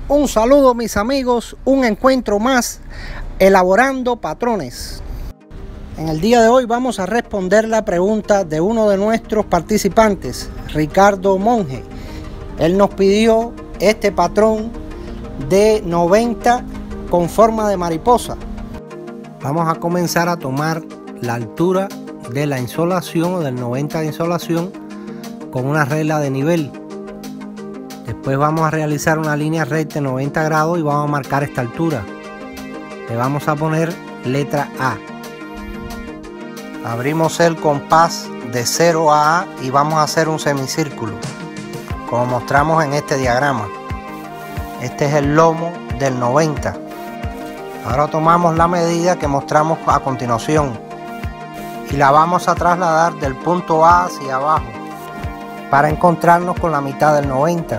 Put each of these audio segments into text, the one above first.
Un saludo mis amigos, un encuentro más elaborando patrones. En el día de hoy vamos a responder la pregunta de uno de nuestros participantes, Ricardo Monge. Él nos pidió este patrón de 90 con forma de mariposa. Vamos a comenzar a tomar la altura de la insolación o del 90 de insolación con una regla de nivel. Después vamos a realizar una línea recta de 90 grados y vamos a marcar esta altura. Le vamos a poner letra A. Abrimos el compás de 0 a A y vamos a hacer un semicírculo, como mostramos en este diagrama. Este es el lomo del 90. Ahora tomamos la medida que mostramos a continuación y la vamos a trasladar del punto A hacia abajo para encontrarnos con la mitad del 90.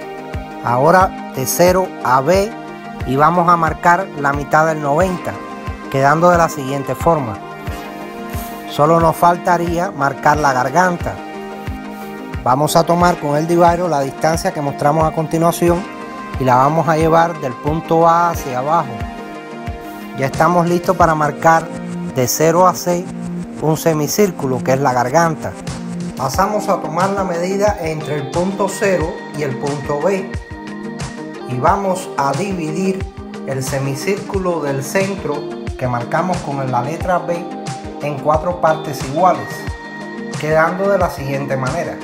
Ahora de 0 a B y vamos a marcar la mitad del 90, quedando de la siguiente forma. Solo nos faltaría marcar la garganta. Vamos a tomar con el divario la distancia que mostramos a continuación y la vamos a llevar del punto A hacia abajo. Ya estamos listos para marcar de 0 a C un semicírculo que es la garganta. Pasamos a tomar la medida entre el punto 0 y el punto B y vamos a dividir el semicírculo del centro que marcamos con la letra B en 4 partes iguales, quedando de la siguiente manera.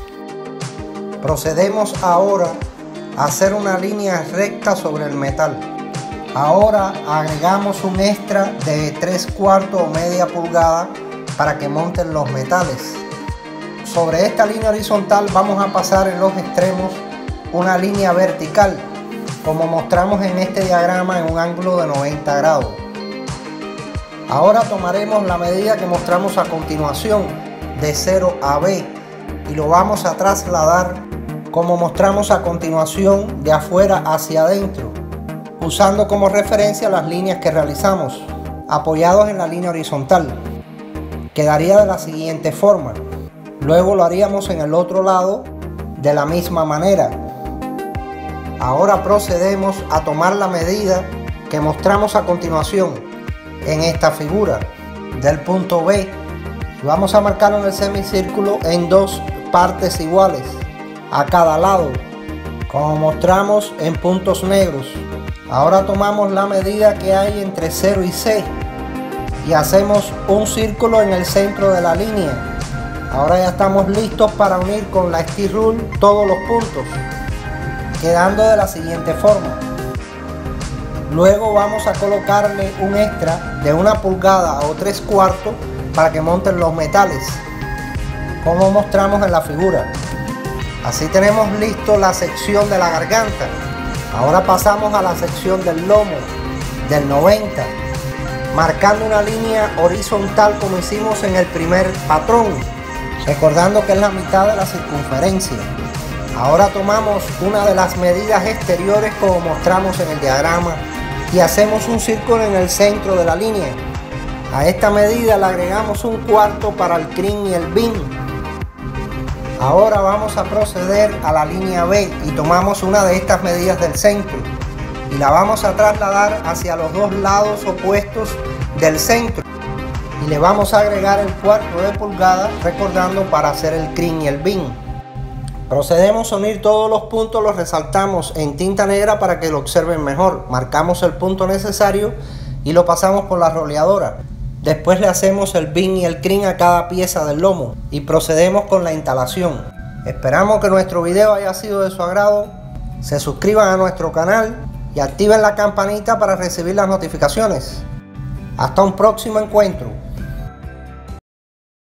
Procedemos ahora a hacer una línea recta sobre el metal. Ahora agregamos un extra de 3/4 o media pulgada para que monten los metales. Sobre esta línea horizontal vamos a pasar en los extremos una línea vertical, como mostramos en este diagrama en un ángulo de 90 grados. Ahora tomaremos la medida que mostramos a continuación de 0 a B y lo vamos a trasladar como mostramos a continuación de afuera hacia adentro, usando como referencia las líneas que realizamos, apoyados en la línea horizontal. Quedaría de la siguiente forma. Luego lo haríamos en el otro lado de la misma manera. Ahora procedemos a tomar la medida que mostramos a continuación en esta figura del punto B y vamos a marcarlo en el semicírculo en 2 partes iguales a cada lado, como mostramos en puntos negros. Ahora tomamos la medida que hay entre 0 y C y hacemos un círculo en el centro de la línea. Ahora ya estamos listos para unir con la steel rule todos los puntos, quedando de la siguiente forma. Luego vamos a colocarle un extra de 1 pulgada o 3/4 para que monten los metales, como mostramos en la figura. Así tenemos listo la sección de la garganta. Ahora pasamos a la sección del lomo del 90, marcando una línea horizontal como hicimos en el primer patrón, recordando que es la mitad de la circunferencia. Ahora tomamos una de las medidas exteriores como mostramos en el diagrama y hacemos un círculo en el centro de la línea. A esta medida le agregamos 1/4 para el crin y el bin. Ahora vamos a proceder a la línea B y tomamos una de estas medidas del centro y la vamos a trasladar hacia los 2 lados opuestos del centro y le vamos a agregar el 1/4 de pulgada, recordando para hacer el crin y el bin. Procedemos a unir todos los puntos, los resaltamos en tinta negra para que lo observen mejor. Marcamos el punto necesario y lo pasamos por la roleadora. Después le hacemos el bin y el crin a cada pieza del lomo y procedemos con la instalación. Esperamos que nuestro video haya sido de su agrado. Se suscriban a nuestro canal y activen la campanita para recibir las notificaciones. Hasta un próximo encuentro.